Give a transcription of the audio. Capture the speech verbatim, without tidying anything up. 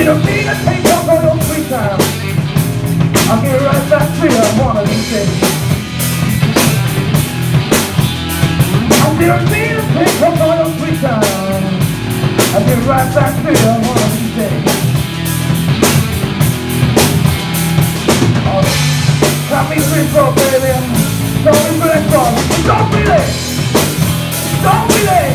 don't mean to take up all your free time. I'll get right back to you one of these days. I didn't mean to take up all your free time. I'll get right back to you one of these days. Oh, got me simple, baby. Don't be black, don't be late. Don't be late.